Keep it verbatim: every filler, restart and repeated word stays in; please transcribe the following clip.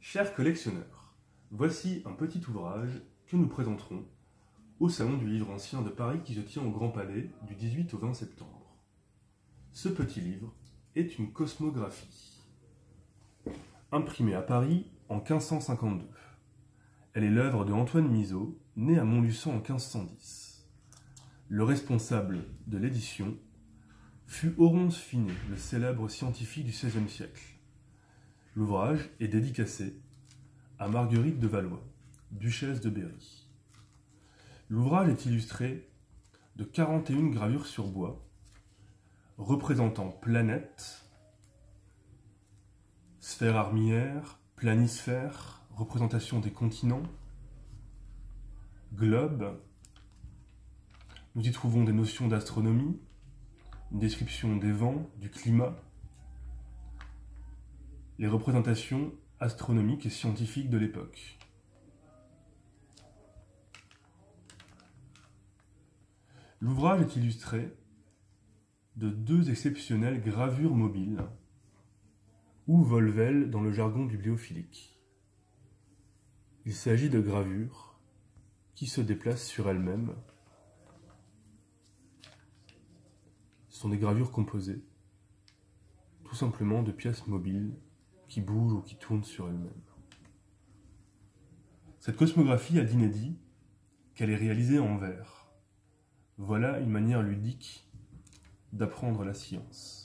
Chers collectionneurs, voici un petit ouvrage que nous présenterons au Salon du Livre Ancien de Paris qui se tient au Grand Palais du dix-huit au vingt septembre. Ce petit livre est une cosmographie, imprimée à Paris en quinze cent cinquante-deux. Elle est l'œuvre de Antoine Mizault, né à Montluçon en quinze cent dix. Le responsable de l'édition fut Oronce Finet, le célèbre scientifique du seizième siècle. L'ouvrage est dédicacé à Marguerite de Valois, duchesse de Berry. L'ouvrage est illustré de quarante et une gravures sur bois, représentant planètes, sphères armillaires, planisphères, représentation des continents, globes. Nous y trouvons des notions d'astronomie, une description des vents, du climat, les représentations astronomiques et scientifiques de l'époque. L'ouvrage est illustré de deux exceptionnelles gravures mobiles, ou volvelles dans le jargon bibliophilique. Il s'agit de gravures qui se déplacent sur elles-mêmes. Ce sont des gravures composées, tout simplement de pièces mobiles qui bougent ou qui tournent sur elles-mêmes. Cette cosmographie a d'inédit qu'elle est réalisée en verre. Voilà une manière ludique d'apprendre la science.